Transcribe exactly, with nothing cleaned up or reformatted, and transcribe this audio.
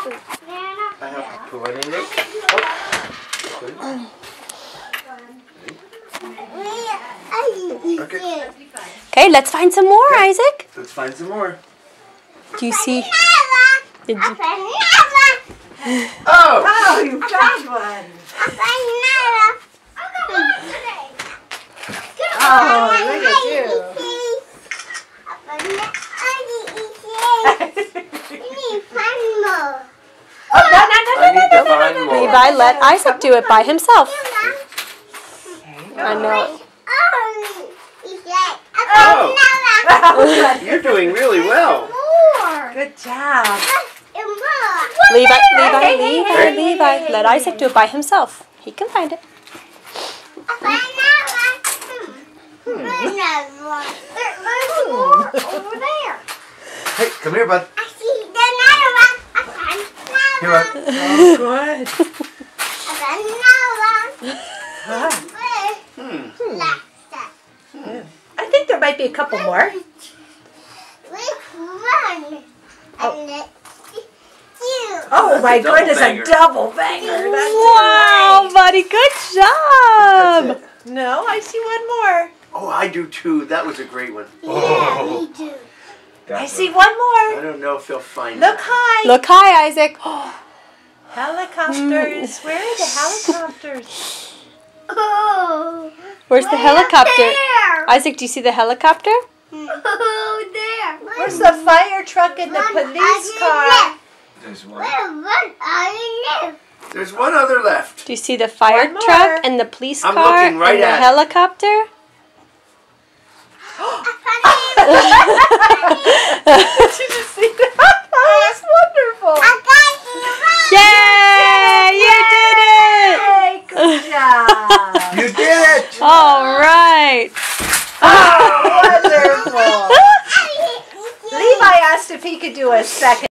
I have to put one in there. Oh. Okay. Okay, let's find some more, Okay. Isaac. Let's find some more. Do you see? Did you? Oh! Oh, you found one. Oh, look at you. Oh, no, no, no, I no, need no, to find more. Levi, let Isaac do it by himself. no. I know. Oh! You're doing really well. Good job. Levi, Hey, Levi, hey, Levi, hey, Levi. hey, Let hey. Isaac do it by himself. He can find it. Over there. Hey, come here, bud. Here, bud. Oh, good. Hmm. I think there might be a couple more. Oh my That's a double goodness, banger. a double banger. That's Wow, right. buddy, good job. That's it. No, I see one more. Oh, I do too. That was a great one. Yeah, me too. I see one I more. don't know if he'll find Look it. high. Look high, Isaac. Helicopters. Where are the helicopters? Oh, Where's the way helicopter? up there. Isaac, do you see the helicopter? Oh, there. Where's the fire truck and the police car? There's one. Where, what are you live? There's one other left. Do you see the fire One more. truck and the police I'm car looking right and the at it. helicopter? Did you see that? That's wonderful. Yay! You did it! Hey, good job. You did it! All right. Oh, wonderful. Levi asked if he could do a second.